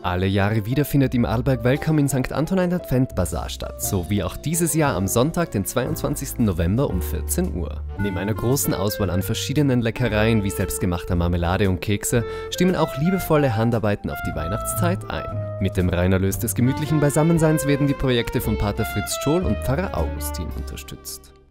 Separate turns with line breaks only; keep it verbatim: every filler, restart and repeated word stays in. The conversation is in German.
Alle Jahre wieder findet im Arlberg Welcome in Sankt Anton ein Advent-Basar statt, so wie auch dieses Jahr am Sonntag, den zweiundzwanzigsten November um vierzehn Uhr. Neben einer großen Auswahl an verschiedenen Leckereien wie selbstgemachter Marmelade und Kekse stimmen auch liebevolle Handarbeiten auf die Weihnachtszeit ein. Mit dem Reinerlös des gemütlichen Beisammenseins werden die Projekte von Pater Fritz Scholl und Pfarrer Augustin unterstützt.